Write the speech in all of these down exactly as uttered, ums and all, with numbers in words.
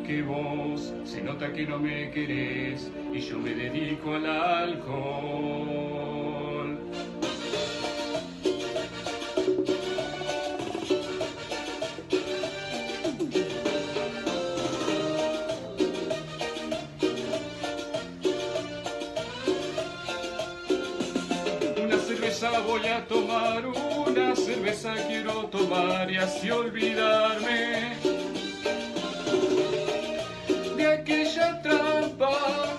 porque vos se nota que no me querés y yo me dedico al alcohol. Una cerveza voy a tomar, una cerveza quiero tomar y así olvidarme de aquella trampa,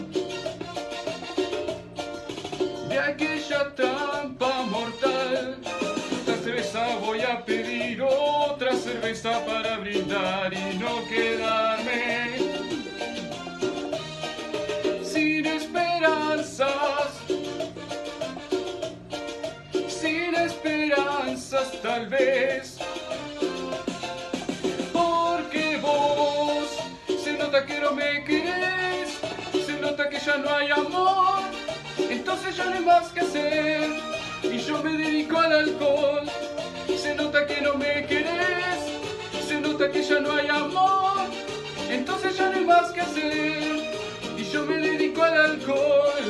de aquella trampa mortal. Otra cerveza voy a pedir, otra cerveza para brindar y no quedarme sin esperanzas, sin esperanzas tal vez, porque vos se nota que no me querés, se nota que ya no hay amor, entonces ya no hay más que hacer y yo me dedico al alcohol. Se nota que no me querés, se nota que ya no hay amor, entonces ya no hay más que hacer y yo me dedico al alcohol.